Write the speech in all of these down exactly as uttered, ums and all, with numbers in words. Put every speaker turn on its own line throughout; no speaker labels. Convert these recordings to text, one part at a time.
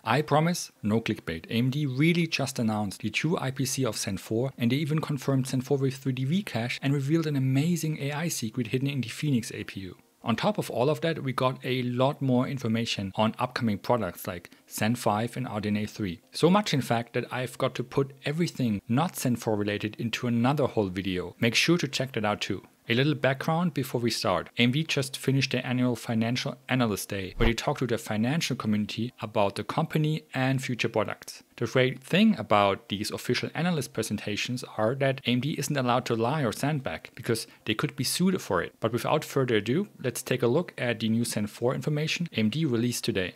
I promise, no clickbait. A M D really just announced the true I P C of Zen four, and they even confirmed Zen four with three D V-Cache and revealed an amazing A I secret hidden in the Phoenix A P U. On top of all of that, we got a lot more information on upcoming products like Zen five and R D N A three. So much in fact that I've got to put everything not Zen four related into another whole video. Make sure to check that out too. A little background before we start. A M D just finished their annual Financial Analyst Day, where they talked to the financial community about the company and future products. The great thing about these official analyst presentations are that A M D isn't allowed to lie or sandbag, because they could be sued for it. But without further ado, let's take a look at the new Zen four information A M D released today.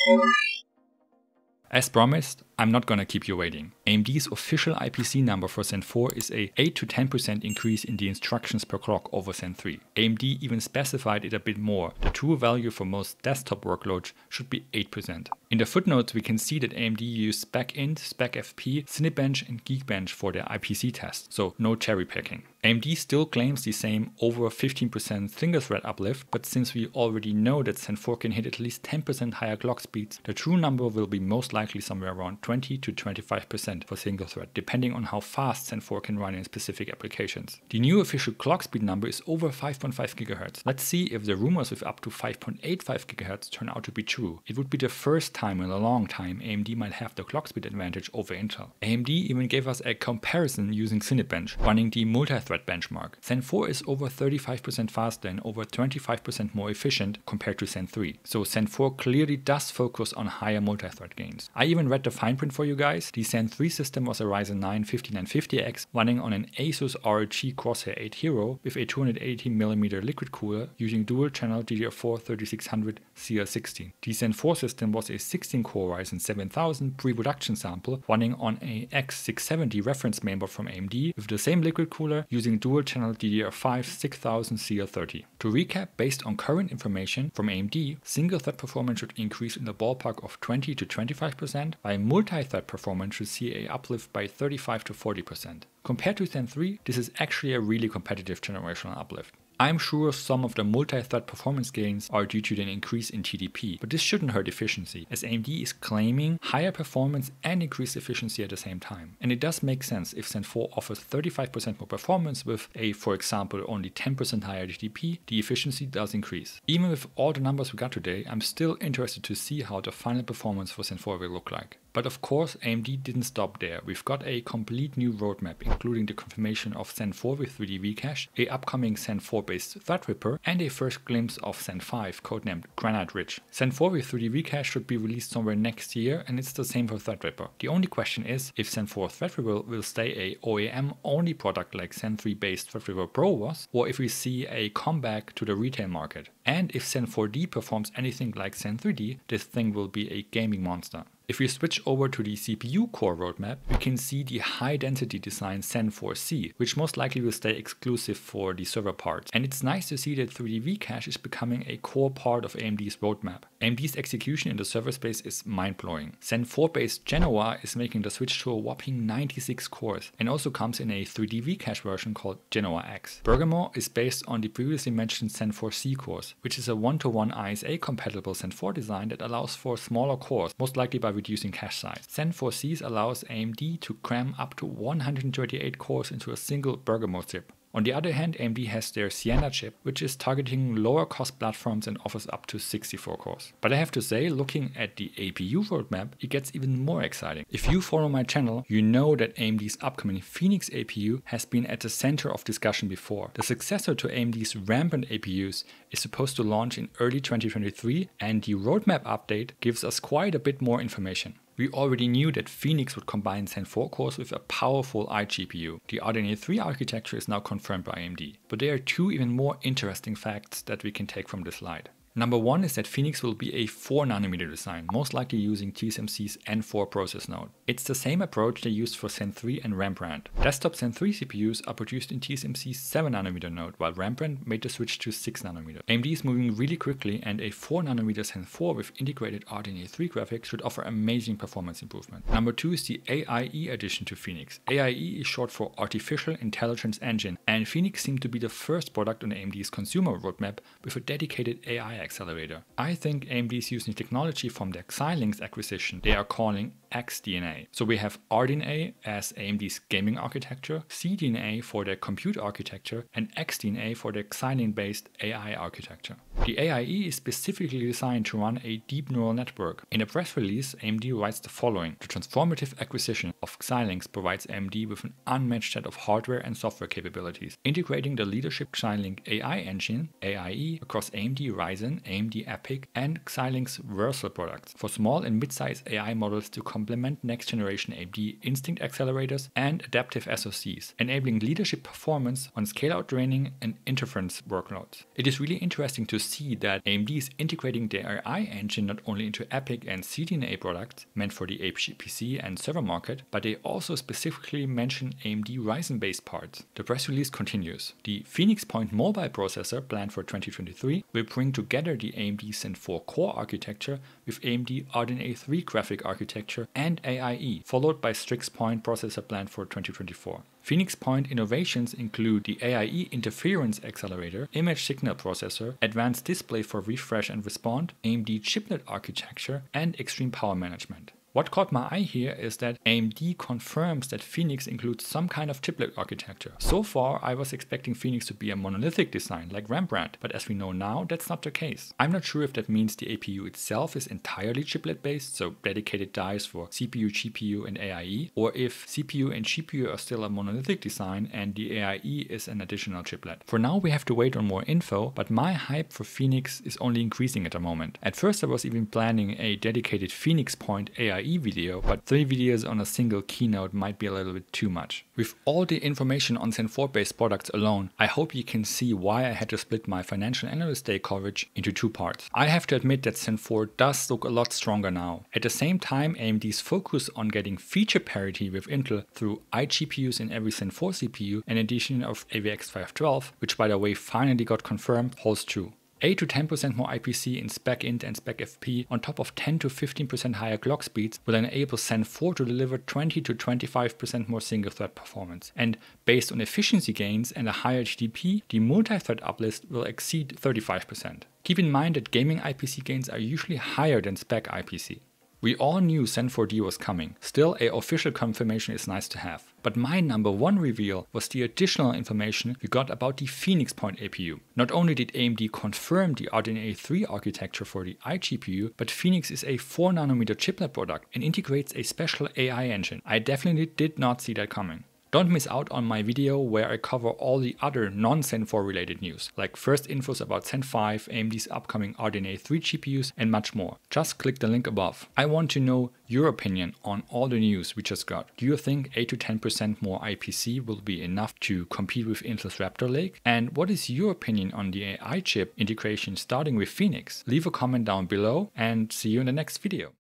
As promised, I'm not gonna keep you waiting. A M D's official I P C number for Zen four is a eight to ten percent increase in the instructions per clock over Zen three. A M D even specified it a bit more. The true value for most desktop workloads should be eight percent. In the footnotes we can see that A M D used SpecInt, SpecFP, Cinebench and Geekbench for their I P C test, so no cherry picking. A M D still claims the same over fifteen percent single thread uplift, but since we already know that Zen four can hit at least ten percent higher clock speeds, the true number will be most likely somewhere around twenty to twenty-five percent for single thread, depending on how fast Zen four can run in specific applications. The new official clock speed number is over five point five gigahertz. Let's see if the rumors with up to five point eight five gigahertz turn out to be true. It would be the first time in a long time A M D might have the clock speed advantage over Intel. A M D even gave us a comparison using Cinebench, running the multi-thread benchmark. Zen four is over thirty-five percent faster and over twenty-five percent more efficient compared to Zen three. So Zen four clearly does focus on higher multi-thread gains. I even read the fine print for you guys. The Zen three system was a Ryzen nine fifty-nine fifty X running on an ASUS R O G Crosshair eight Hero with a two hundred eighty millimeter liquid cooler using dual channel D D R four thirty-six hundred C L sixteen. The Zen four system was a sixteen core Ryzen seven thousand pre-production sample running on a X six seventy reference mainboard from A M D with the same liquid cooler using dual channel D D R five six thousand C L thirty. To recap, based on current information from A M D, single thread performance should increase in the ballpark of twenty to twenty-five percent, while multi-thread performance should see a uplift by thirty-five to forty percent. Compared to Zen three, this is actually a really competitive generational uplift. I'm sure some of the multi-thread performance gains are due to an increase in T D P, but this shouldn't hurt efficiency, as A M D is claiming higher performance and increased efficiency at the same time. And it does make sense if Zen four offers thirty-five percent more performance with a, for example, only ten percent higher T D P, the efficiency does increase. Even with all the numbers we got today, I'm still interested to see how the final performance for Zen four will look like. But of course, A M D didn't stop there. We've got a complete new roadmap, including the confirmation of Zen four with three D V-Cache, a upcoming Zen four based Threadripper, and a first glimpse of Zen five, codenamed Granite Ridge. Zen four with three D V-Cache should be released somewhere next year, and it's the same for Threadripper. The only question is if Zen four Threadripper will stay a O E M only product like Zen three based Threadripper Pro was, or if we see a comeback to the retail market. And if Zen four D performs anything like Zen three D, this thing will be a gaming monster. If we switch over to the C P U core roadmap, we can see the high density design Zen four C, which most likely will stay exclusive for the server parts. And it's nice to see that three D V-Cache is becoming a core part of A M D's roadmap. A M D's execution in the server space is mind-blowing. Zen four based Genoa is making the switch to a whopping ninety-six cores, and also comes in a three D V-Cache version called Genoa-X. Bergamo is based on the previously mentioned Zen four C cores, which is a one to one I S A compatible Zen four design that allows for smaller cores, most likely by reducing cache size. Zen four C allows A M D to cram up to one hundred thirty-eight cores into a single Bergamo chip. On the other hand, A M D has their Siena chip, which is targeting lower cost platforms and offers up to sixty-four cores. But I have to say, looking at the A P U roadmap, it gets even more exciting. If you follow my channel, you know that A M D's upcoming Phoenix A P U has been at the center of discussion before. The successor to A M D's rampant A P Us is supposed to launch in early twenty twenty-three, and the roadmap update gives us quite a bit more information. We already knew that Phoenix would combine Zen four cores with a powerful iGPU. The R D N A three architecture is now confirmed by A M D. But there are two even more interesting facts that we can take from this slide. Number one is that Phoenix will be a four nanometer design, most likely using T S M C's N four process node. It's the same approach they used for Zen three and Rembrandt. Desktop Zen three C P Us are produced in T S M C's seven nanometer node, while Rembrandt made the switch to six nanometer. A M D is moving really quickly, and a four nanometer Zen four with integrated R D N A three graphics should offer amazing performance improvement. Number two is the A I E addition to Phoenix. A I E is short for Artificial Intelligence Engine, and Phoenix seemed to be the first product on A M D's consumer roadmap with a dedicated A I accelerator. I think A M D is using technology from the XILINX acquisition they are calling X D N A. So we have R D N A as A M D's gaming architecture, C D N A for their compute architecture, and X D N A for their XILINX-based A I architecture. The A I E is specifically designed to run a deep neural network. In a press release, A M D writes the following: the transformative acquisition of XILINX provides A M D with an unmatched set of hardware and software capabilities, integrating the leadership XILINX A I engine, A I E, across A M D Ryzen, A M D E P Y C, and XILINX Versal products for small and mid-size A I models to complement next-generation A M D Instinct accelerators and adaptive S O Cs, enabling leadership performance on scale-out training and inference workloads. It is really interesting to see that A M D is integrating their A I engine not only into E P Y C and C D N A products meant for the A P C and server market, but they also specifically mention A M D Ryzen-based parts. The press release continues: the Phoenix Point mobile processor planned for twenty twenty-three will bring together the A M D Zen four core architecture with A M D R D N A three graphic architecture and A I E, followed by Strix Point processor planned for twenty twenty-four. Phoenix Point innovations include the A I E interference accelerator, image signal processor, advanced display for refresh and respond, A M D chiplet architecture, and extreme power management. What caught my eye here is that A M D confirms that Phoenix includes some kind of chiplet architecture. So far, I was expecting Phoenix to be a monolithic design like Rembrandt, but as we know now, that's not the case. I'm not sure if that means the A P U itself is entirely chiplet based, so dedicated dies for C P U, G P U, and A I E, or if C P U and G P U are still a monolithic design and the A I E is an additional chiplet. For now, we have to wait on more info, but my hype for Phoenix is only increasing at the moment. At first, I was even planning a dedicated Phoenix Point A I E video, but three videos on a single keynote might be a little bit too much. With all the information on Zen four based products alone, I hope you can see why I had to split my Financial Analyst Day coverage into two parts. I have to admit that Zen four does look a lot stronger now. At the same time, A M D's focus on getting feature parity with Intel through iGPUs in every Zen four C P U and addition of A V X five twelve, which by the way finally got confirmed, holds true. eight to ten percent more I P C in Spec Int and Spec F P on top of ten to fifteen percent higher clock speeds will enable Zen four to deliver twenty to twenty-five percent more single-thread performance. And based on efficiency gains and a higher G D P, the multi-thread uplift will exceed thirty-five percent. Keep in mind that gaming I P C gains are usually higher than Spec I P C. We all knew Zen four D was coming, still a official confirmation is nice to have. But my number one reveal was the additional information we got about the Phoenix Point A P U. Not only did A M D confirm the R D N A three architecture for the iGPU, but Phoenix is a four nanometer chiplet product and integrates a special A I engine. I definitely did not see that coming. Don't miss out on my video where I cover all the other non-Zen four related news, like first infos about Zen five, A M D's upcoming R D N A three G P Us, and much more. Just click the link above. I want to know your opinion on all the news we just got. Do you think eight to ten percent more I P C will be enough to compete with Intel's Raptor Lake? And what is your opinion on the A I chip integration starting with Phoenix? Leave a comment down below and see you in the next video.